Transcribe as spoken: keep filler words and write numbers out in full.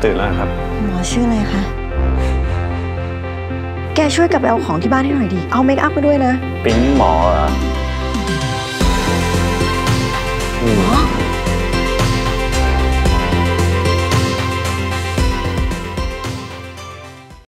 ตื่นแล้วครับหมอชื่ออะไรคะแกช่วยกลับไปเอาของที่บ้านให้หน่อยดิเอาเมคอัพมาด้วยนะปิ๊งหมอเหรอ